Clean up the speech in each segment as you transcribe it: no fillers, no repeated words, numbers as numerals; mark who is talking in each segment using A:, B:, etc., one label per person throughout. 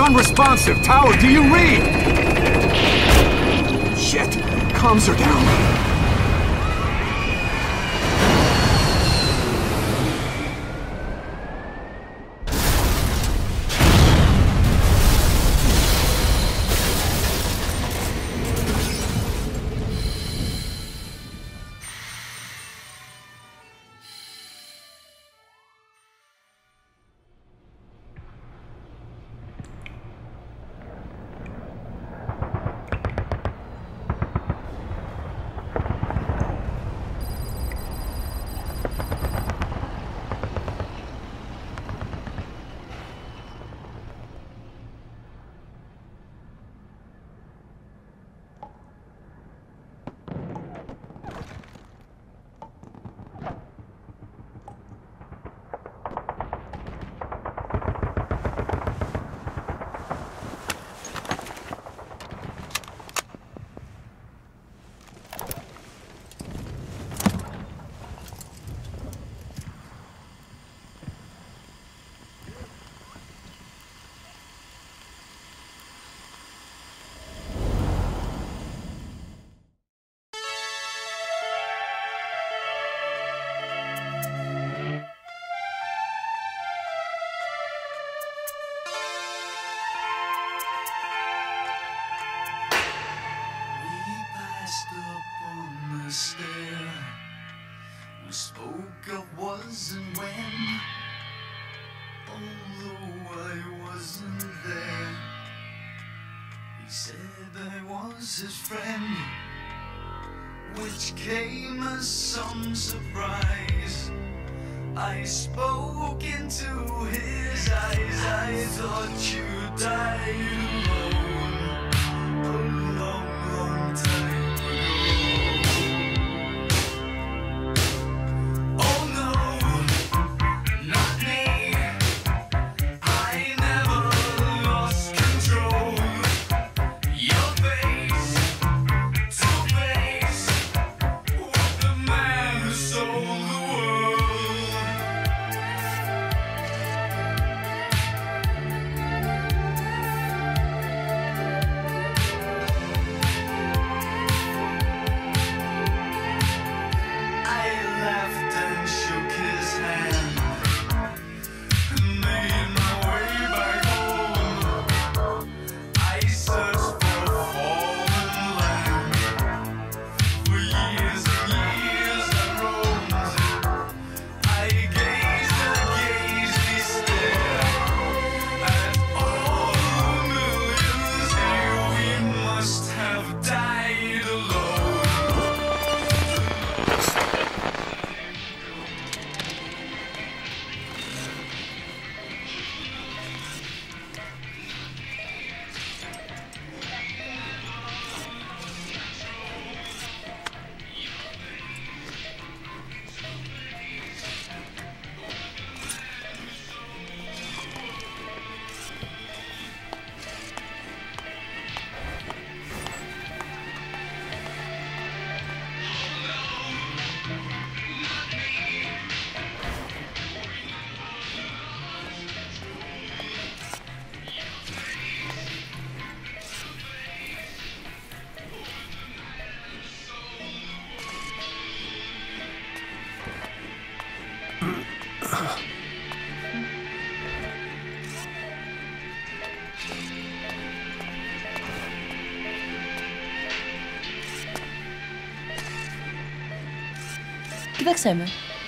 A: Non-responsive. Tower, do you read? Shit. Comms are down.
B: We spoke of was and when, although I wasn't there. He said I was his friend, which came as some surprise. I spoke into his eyes. I thought you died alone a long, long time ago. Oh no, not me. I never lost control. Your face to face with the man who sold the world.
C: O que é que chama?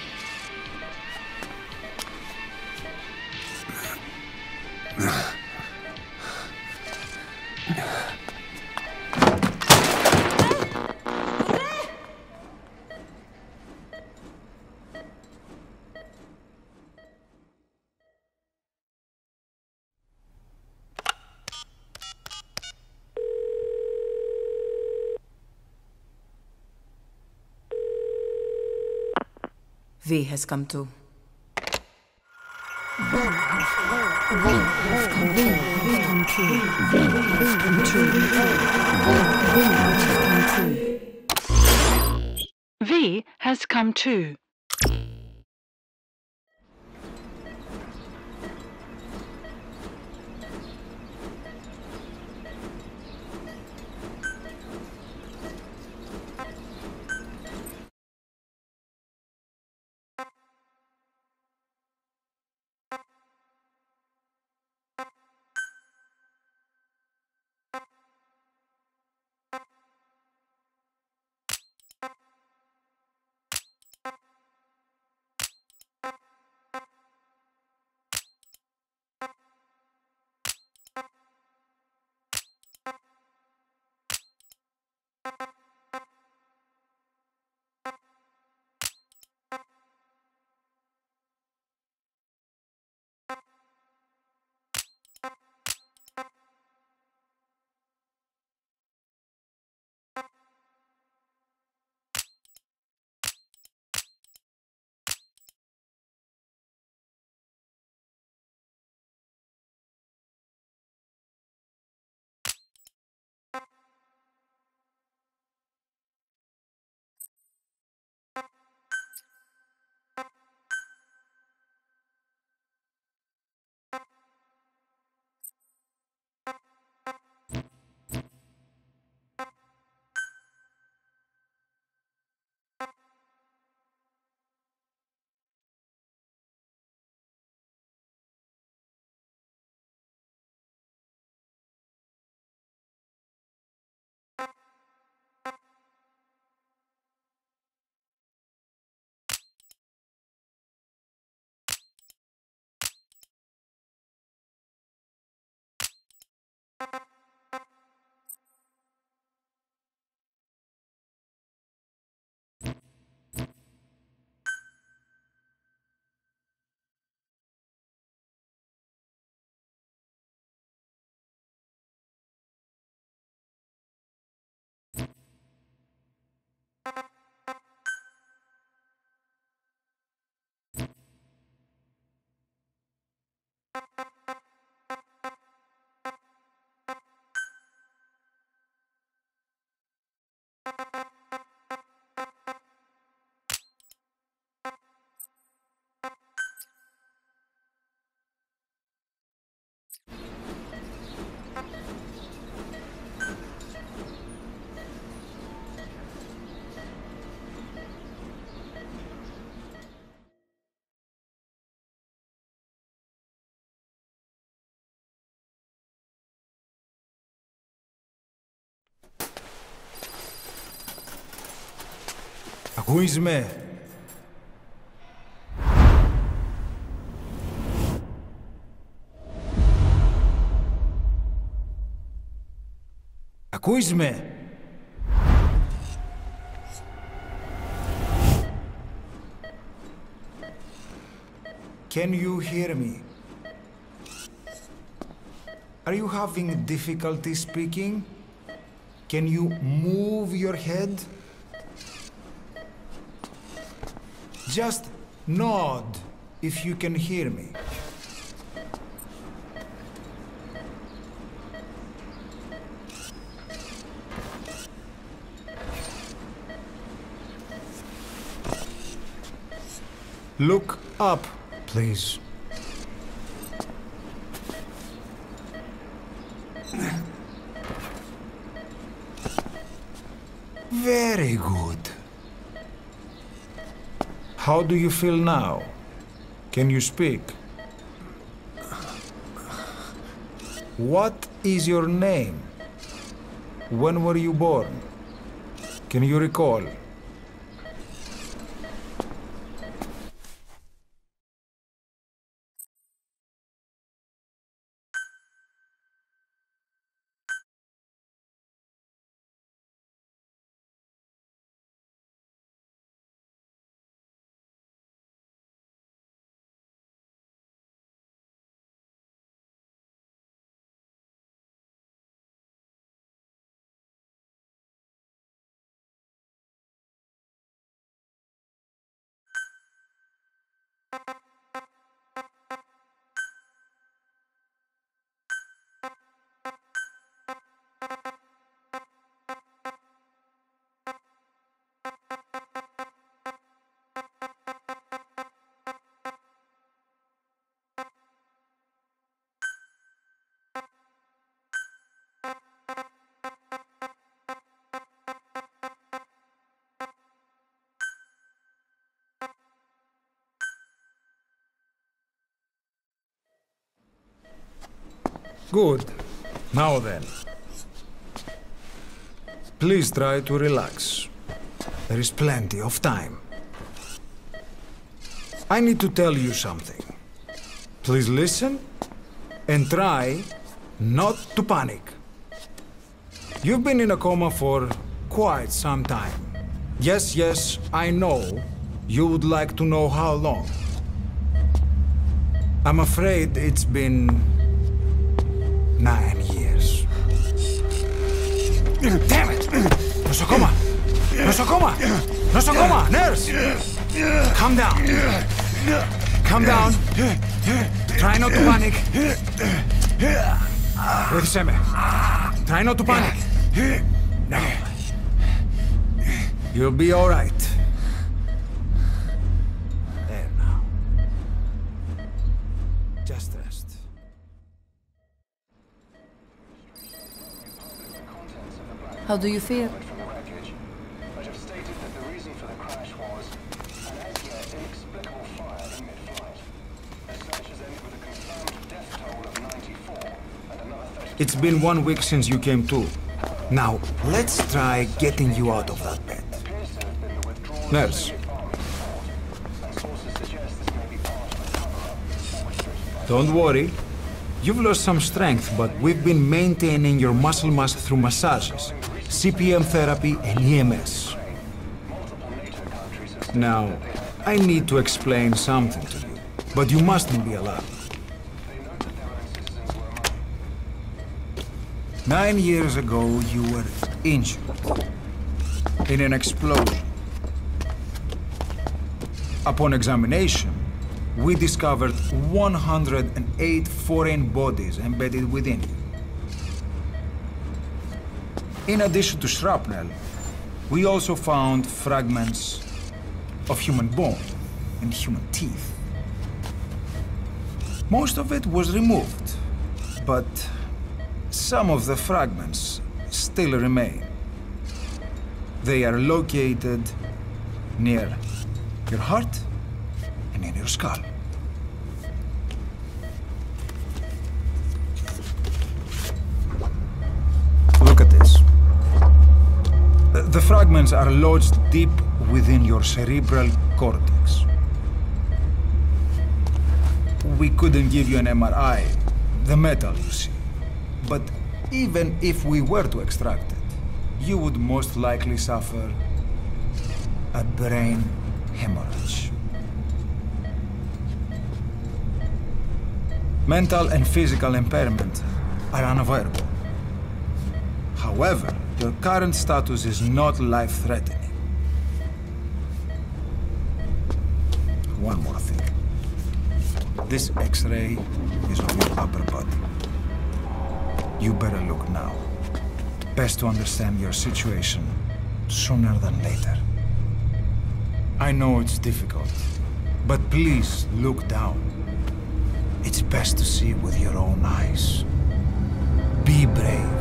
C: V has come to.
D: V has come to.
E: Ακούεις με? Ακούεις με? Can you hear me? Are you having difficulty speaking? Can you move your head? Just nod if you can hear me. Look up, please. Very good. How do you feel now? Can you speak? What is your name? When were you born? Can you recall? Good. Now then. Please try to relax. There is plenty of time. I need to tell you something. Please listen and try not to panic. You've been in a coma for quite some time. Yes, yes, I know. You would like to know how long. I'm afraid it's been 9 years. Damn it! Nosocoma! Nosocoma! Nosocoma! Nurse! Calm down. Calm down. Try not to panic. Βοήθησέ με. Try not to panic. Now. You'll be all right. There now. Just rest.
C: How do you feel?
F: But have stated that the reason for the crash was an as yet inexplicable fire in mid-flight. The search has ended with a confirmed death toll of 94 and another 30.
E: It's been 1 week since you came to. Now, let's try getting you out of that bed.
F: Appears to have been the withdrawal
E: Nurse.
F: of the army support, and sources suggest this may be part of a cover-up that was driven by
E: Don't worry. You've lost some strength, but we've been maintaining your muscle mass through massages, CPM therapy, and EMS.
F: multiple NATO countries have
E: Now, I need to explain something to you, but you mustn't be alarmed.
F: they note that their own citizens were
E: 9 years ago, you were injured in an explosion. Upon examination, we discovered 108 foreign bodies embedded within you. In addition to shrapnel, we also found fragments of human bone and human teeth. Most of it was removed, but some of the fragments still remain. They are located near your heart and in your skull. Look at this. The fragments are lodged deep within your cerebral cortex. We couldn't give you an MRI, the metal, you see. But even if we were to extract it, you would most likely suffer a brain hemorrhage. Mental and physical impairment are unavoidable. However, your current status is not life-threatening. One more thing. This X-ray is of your upper body. You better look now. Best to understand your situation sooner than later. I know it's difficult, but please look down. It's best to see with your own eyes. Be brave.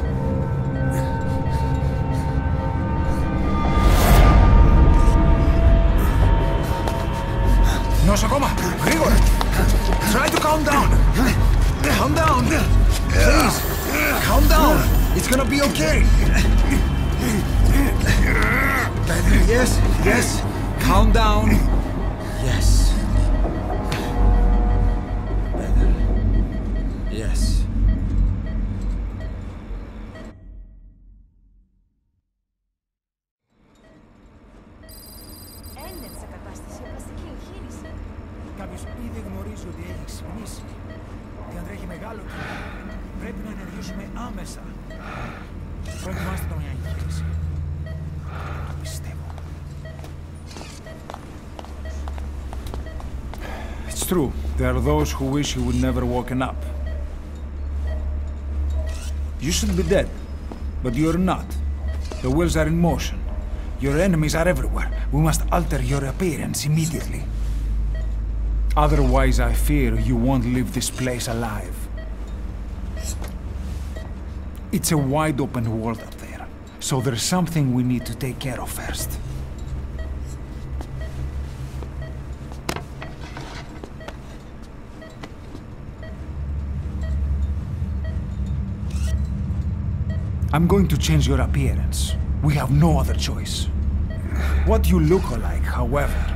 E: Nosocoma, Grigor! Try to calm down! Calm down! Please! Calm down! It's gonna be okay! Better, yes, yes! Calm down! Yes. Better. Yes.
G: Έλεξε κατάσταση οπλαστική εγχείρηση.
E: Κάποιος ήδη γνωρίζει ότι έχει ξυπνήσει και αν τρέχει μεγάλο κίνημα, πρέπει να ενεργήσουμε άμεσα. Προετοιμάστε τον για εγχείρηση. Το πιστεύω. It's true. There are those who wish you would never woken up. You should be dead, but you're not. The wheels are in motion. Your enemies are everywhere. We must alter your appearance immediately. Otherwise, I fear you won't leave this place alive. It's a wide open world up there, so there's something we need to take care of first. I'm going to change your appearance. We have no other choice. What you look like, however,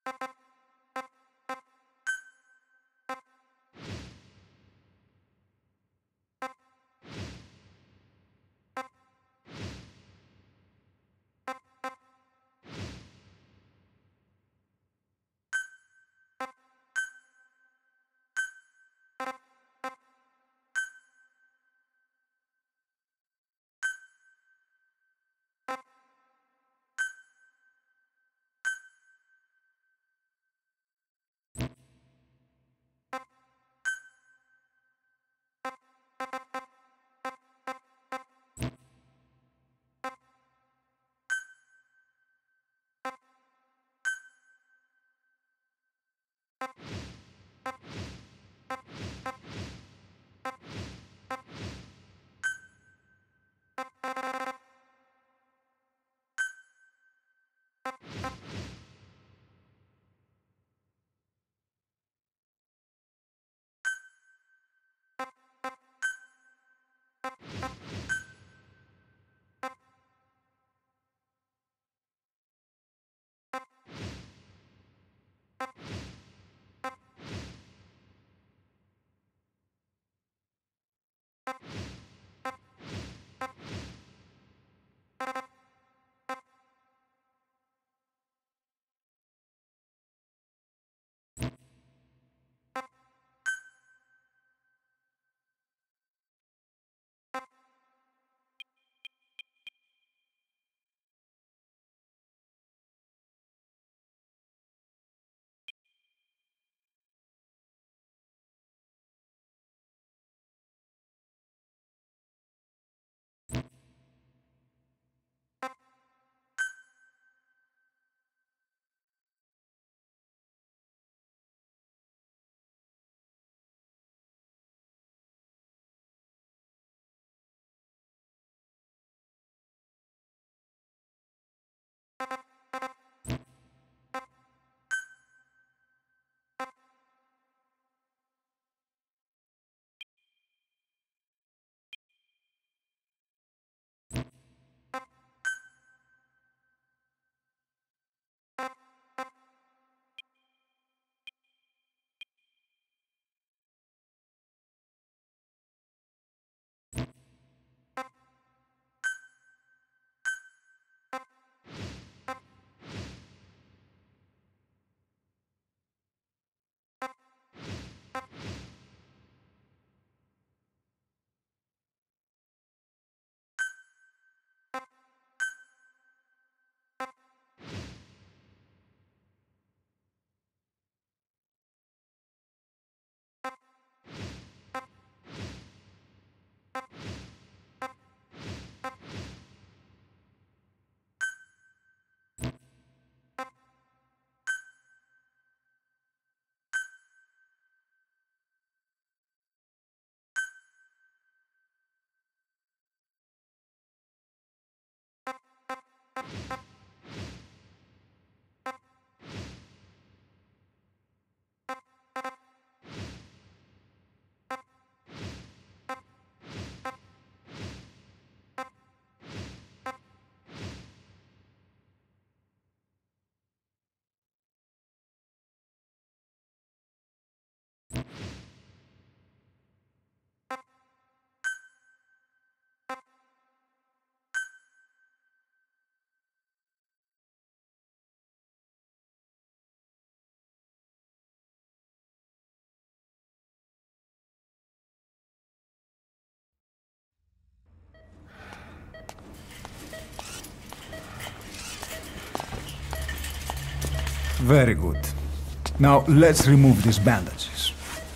E: Very good. Now, let's remove these bandages.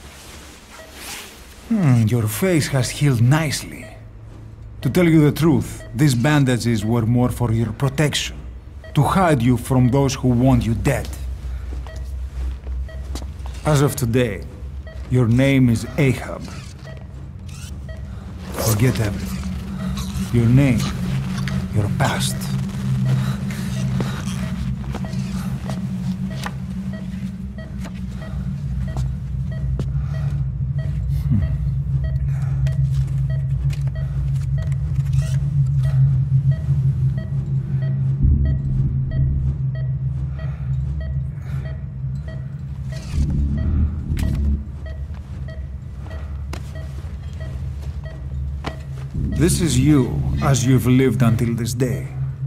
E: Your face has healed nicely. To tell you the truth, these bandages were more for your protection, to hide you from those who want you dead. As of today, your name is Ahab. Forget everything. Your name, your past. This is you, as you've lived until this day.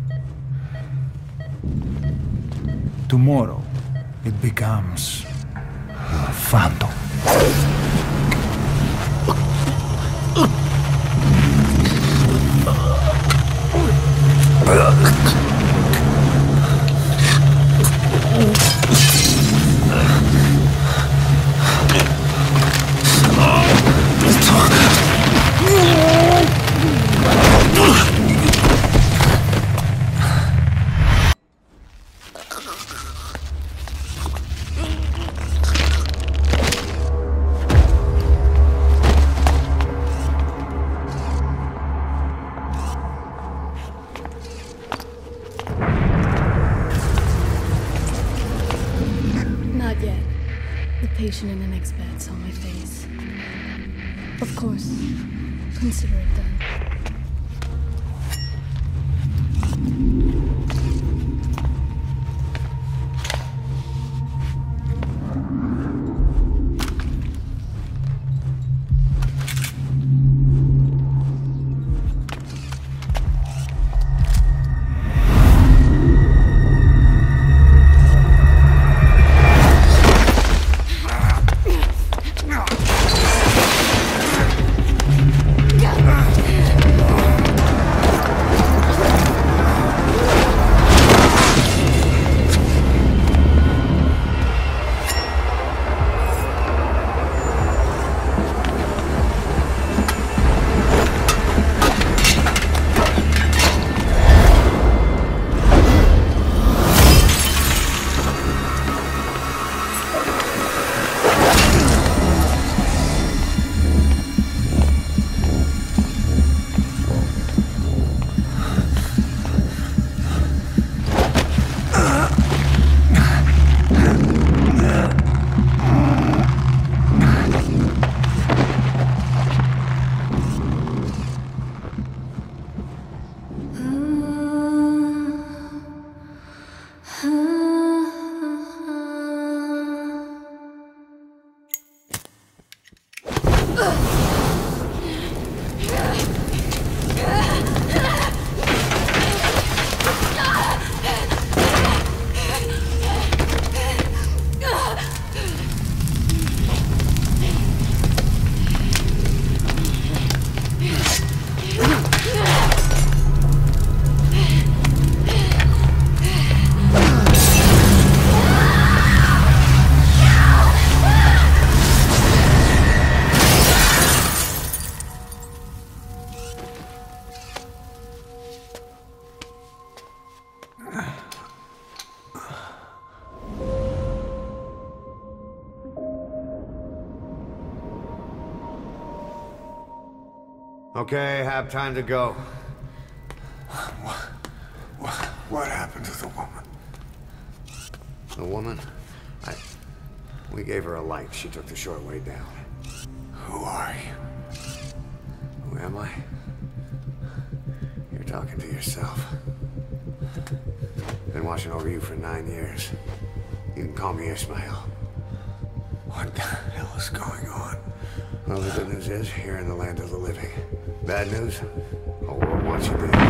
E: Tomorrow, it becomes a phantom.
H: Not yet. The patient in the next bed saw my face. Of course. Consider it done.
I: Okay, have time to go.
A: What happened to the woman?
I: The woman? We gave her a light. She took the short way down.
A: Who are you?
I: Who am I? You're talking to yourself. Been watching over you for 9 years. You can call me Ishmael.
A: What the hell is going on?
I: Well, the good news is, you're in the land of the living. Bad news? The world wants you dead.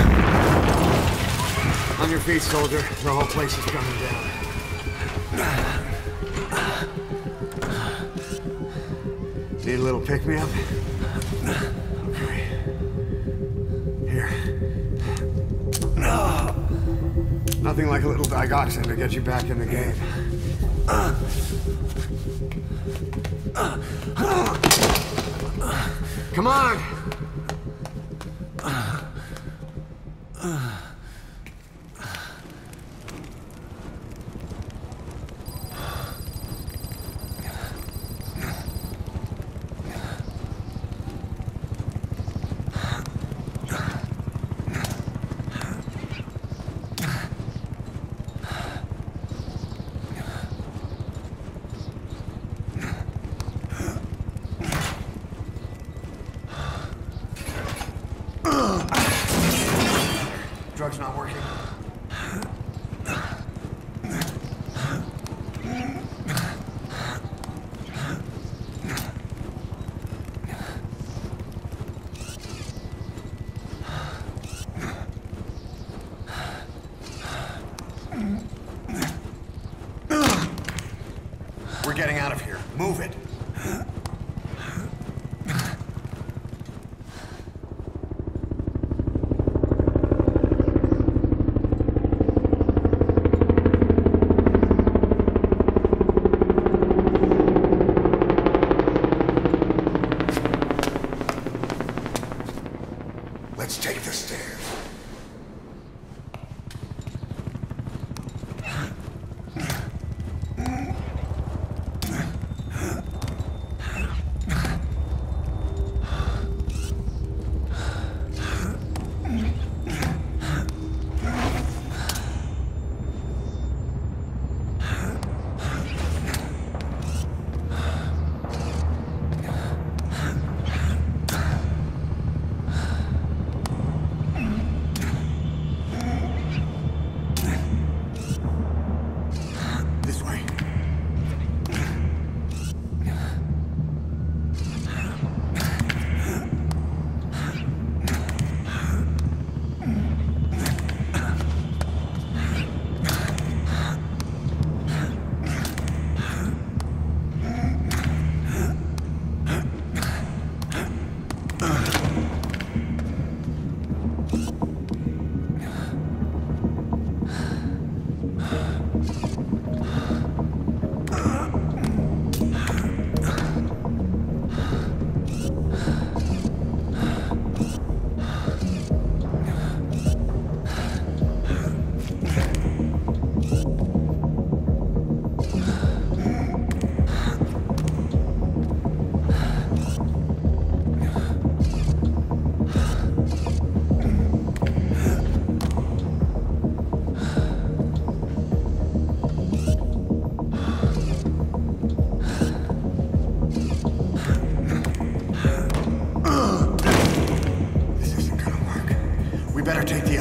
I: On your feet, soldier. The whole place is coming down. Need a little pick-me-up? Okay. Here. Nothing like a little digoxin to get you back in the game. Come on!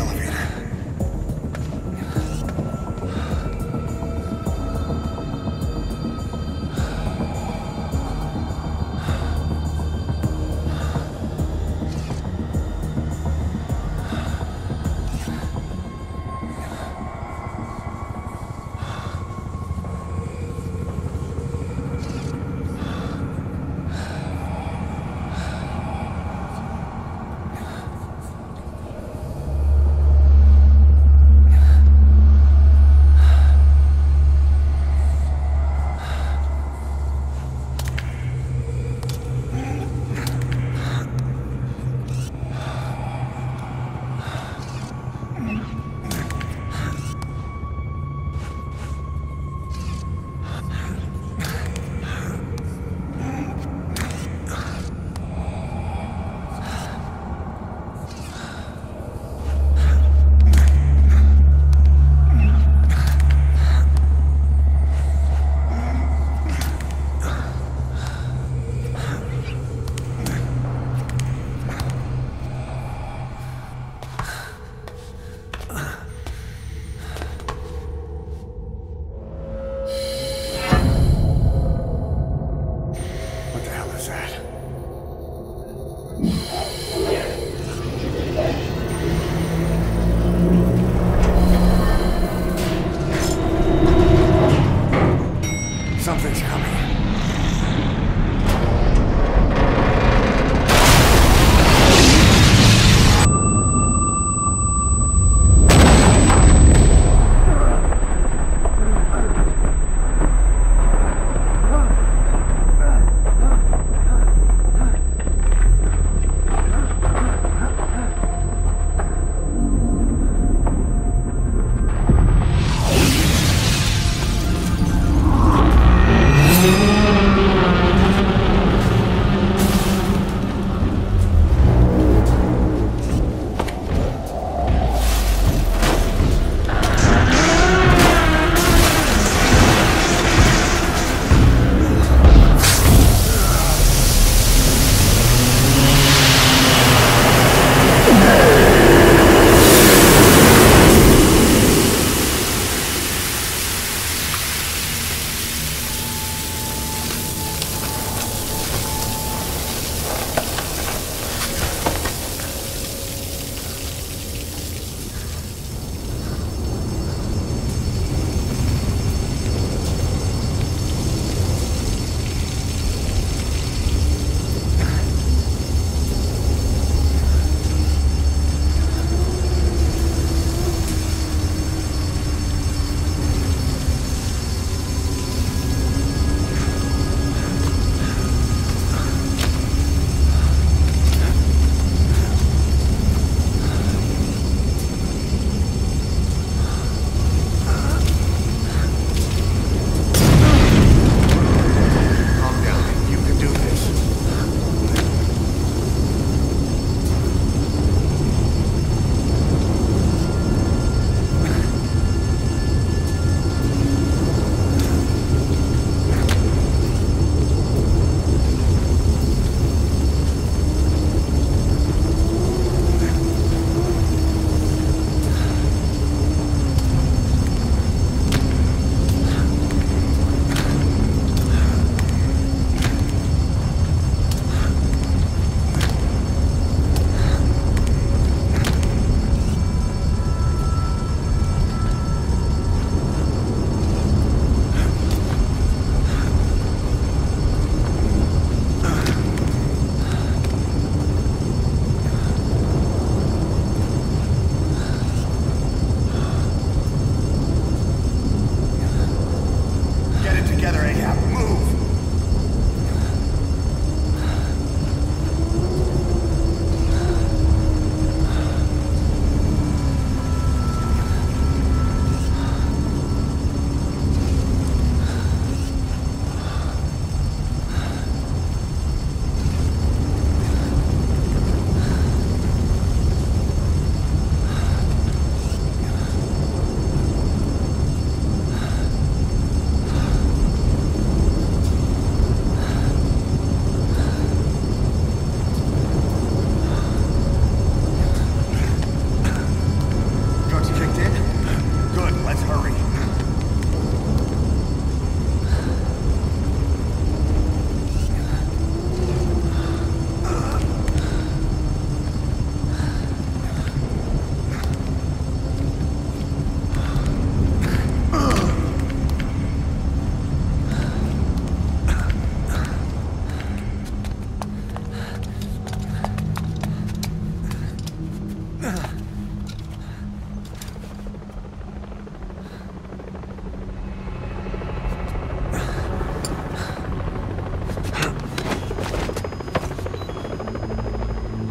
A: elevator. Something's coming.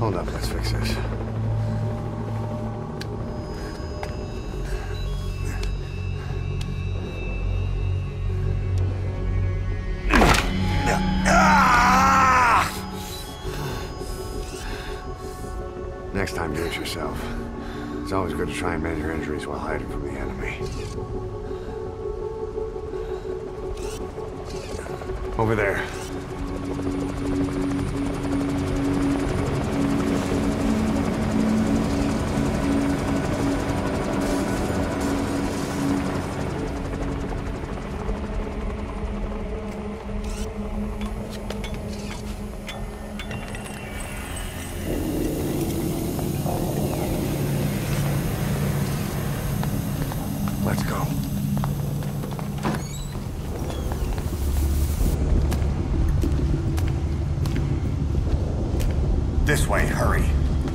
I: Hold up, let's fix this. Next time, do it yourself. It's always good to try and mend your injuries while hiding from the enemy. Over there. Let's go.
A: This way, hurry.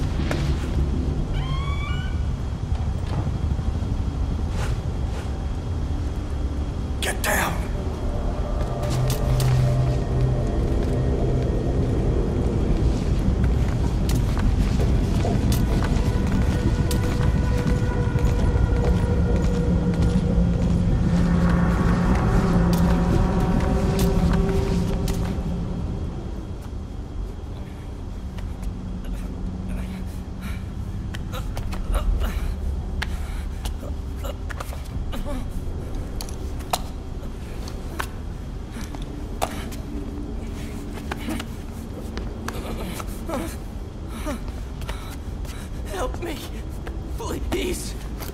A: Get down!
J: Help me, please.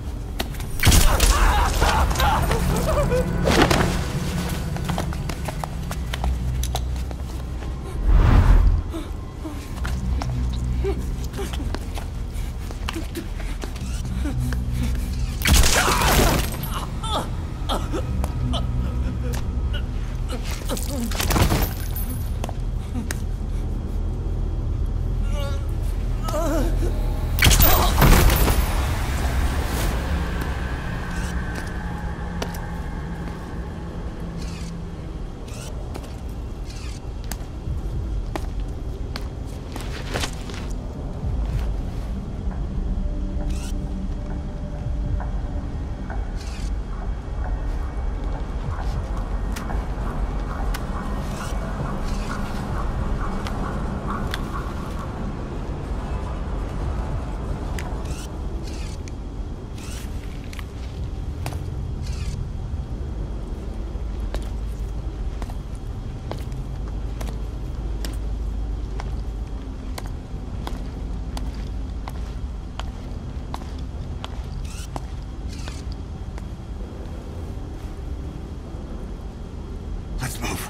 A: Let's move.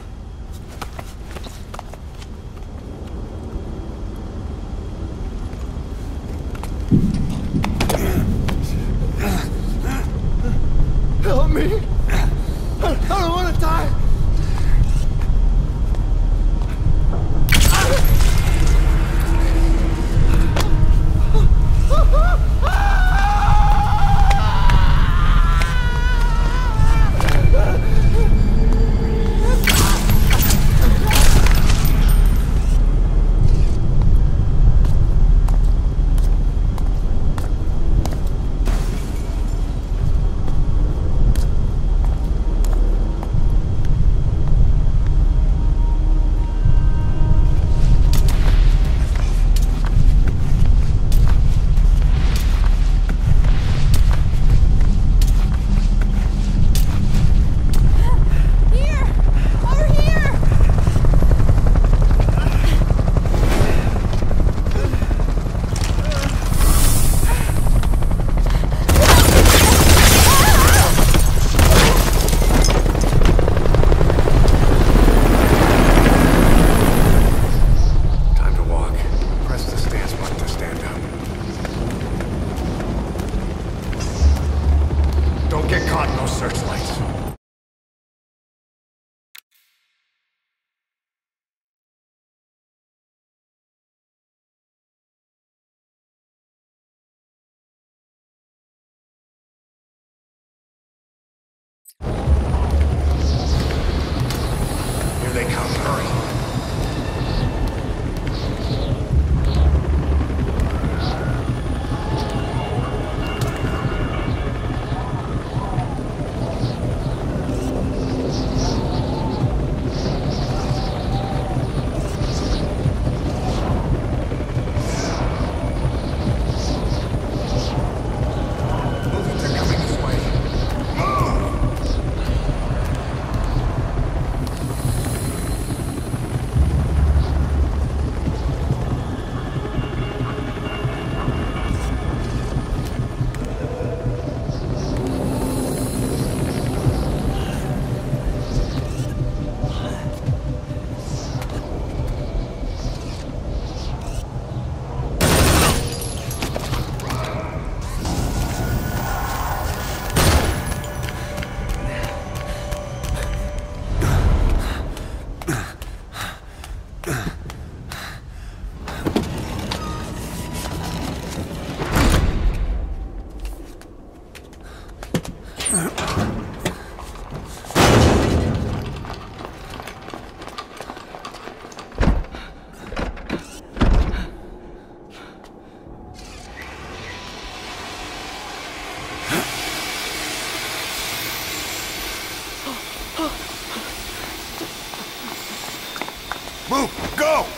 J: Help me. I don't want to die.
A: Here they come, hurry. Go!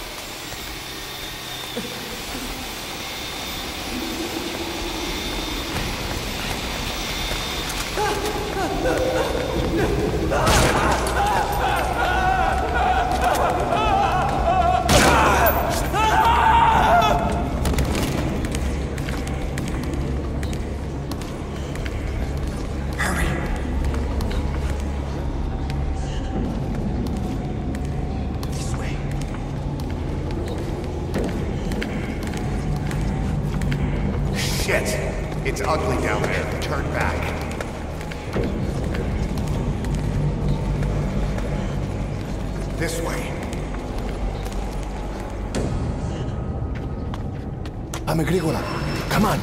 I: It's ugly down there. Turn back. This way.
J: Πάμε γρήγορα. Come on.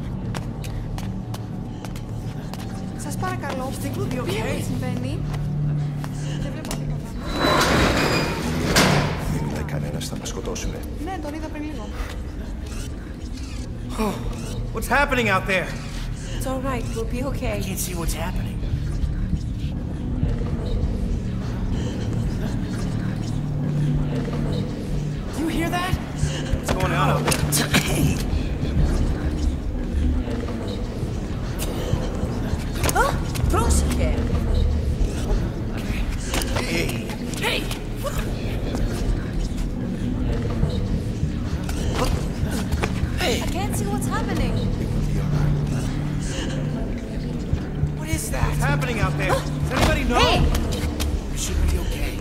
G: Σας παρακαλώ. Τι συμβαίνει? Δεν βλέπω τίποτα.
J: Δεν μιλάει κανένας, θα μας σκοτώσουνε.
G: Ναι, τον είδα πριν λίγο.
K: What's happening out there?
G: It's all right. We'll be okay.
K: I can't see what's happening. Do you hear that? What's going on out there?
G: Πρόσεχε!
K: Hey! Hey!
G: I can't see what's happening.
K: What is that? What's happening out there? Does anybody know?
G: Hey!
K: We should be okay.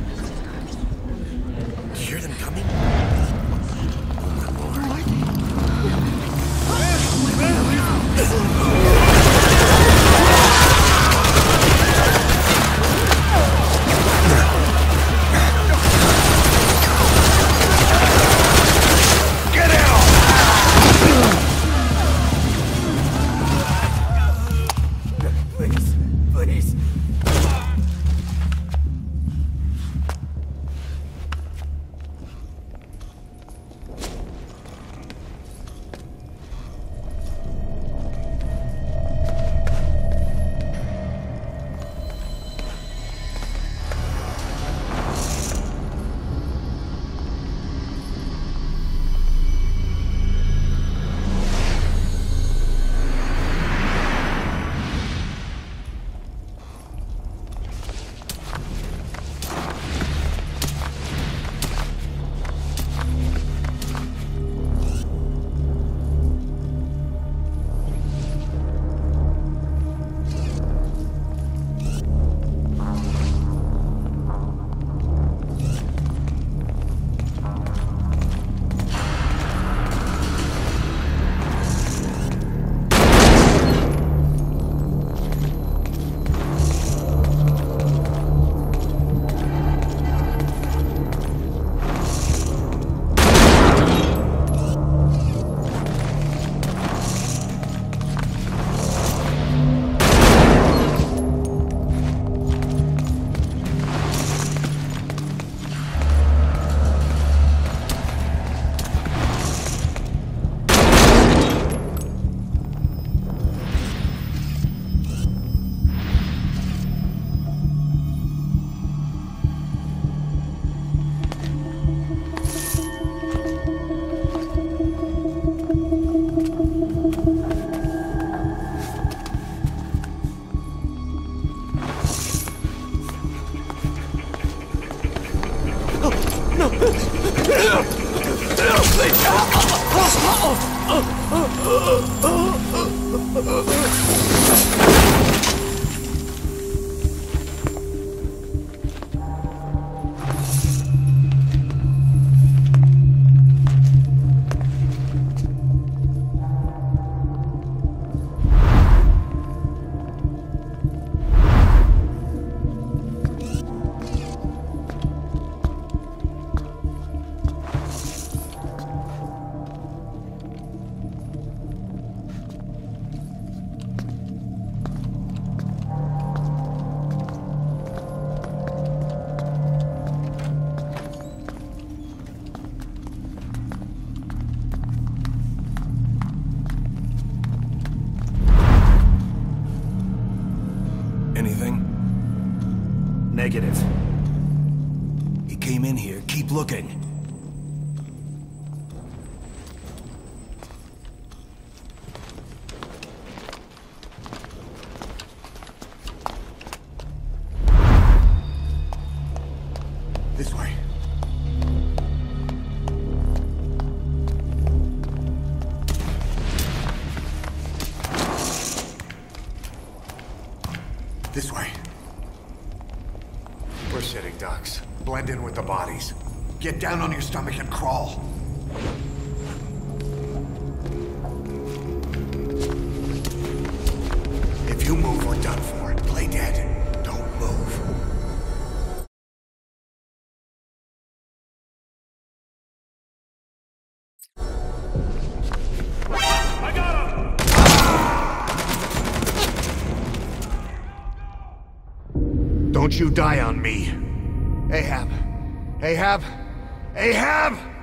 K: You hear them coming?
L: came in here. Keep looking.
A: This way. This way.
I: We're sitting ducks. Blend in with the bodies. Get down on your stomach and crawl. If you move, we're done for. Play dead. Don't move.
F: I got him!
I: Don't you die on me. Ahab! Ahab! Ahab!